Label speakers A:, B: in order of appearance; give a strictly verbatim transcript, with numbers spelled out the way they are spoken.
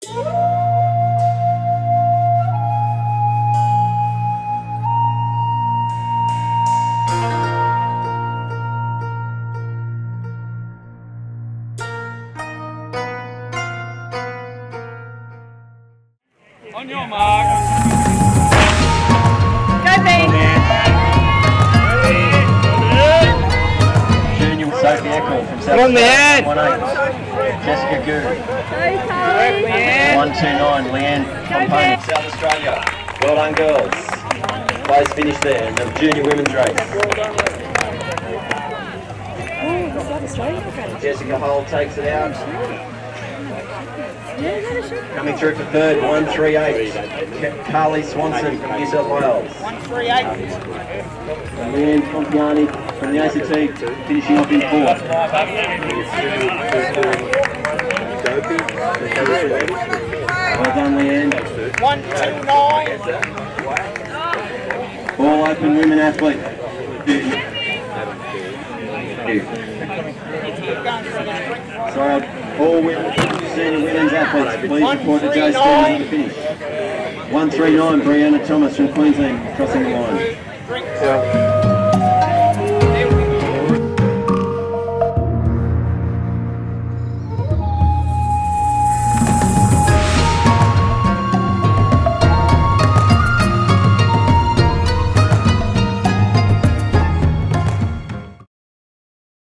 A: On your mark.
B: Go, Ben.
C: Junior Sophie Eccles from South
A: Come on, man.
C: one eight. Jessica Gu. one two nine. Leanne Company, South Australia. Well done, girls. Place finished there in the junior women's race. Jessica Hull takes it out. Coming through for third, one three eight. Carly Swanson from New South Wales.
B: one three eight.
C: Leanne Compiani from the A C T finishing off in fourth. Well done, Leanne.
B: one two nine.
C: All open women athlete. Sorry, all women, senior women's athletes, please report to Joe Stevens on the finish. one three nine, Brianna Thomas from Queensland crossing the line.